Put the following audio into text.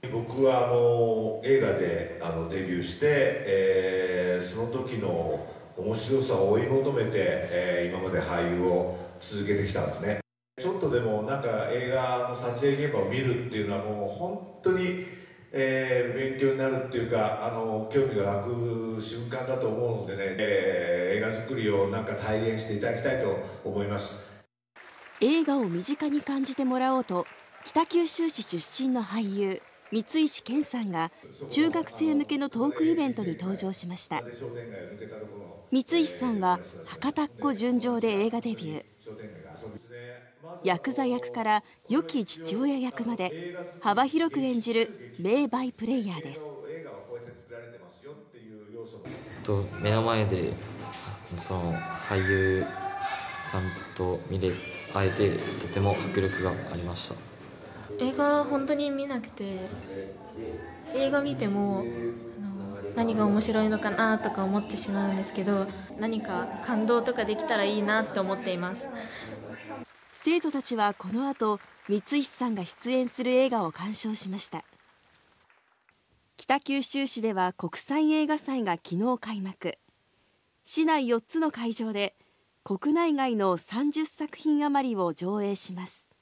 僕は映画でデビューして、その時の面白さを追い求めて、今まで俳優を続けてきたんですね。ちょっとでもなんか映画の撮影現場を見るっていうのはもう本当に、勉強になるっていうか興味が湧く瞬間だと思うのでね、映画作りをなんか体現していただきたいと思います。 映画を身近に感じてもらおうと、北九州市出身の俳優三石健さんが中学生向けのトークイベントに登場しました。三石さんは博多っ子純情で映画デビュー。ヤクザ役から良き父親役まで幅広く演じる名バイプレイヤーです。 目の前でその俳優さんと会えてとても迫力がありました。 映画本当に見なくて、映画見ても何が面白いのかなとか思ってしまうんですけど、何か感動とかできたらいいなって思っています。 生徒たちはこの後、三石さんが出演する映画を鑑賞しました。北九州市では国際映画祭が昨日開幕。市内4つの会場で国内外の30作品余りを上映します。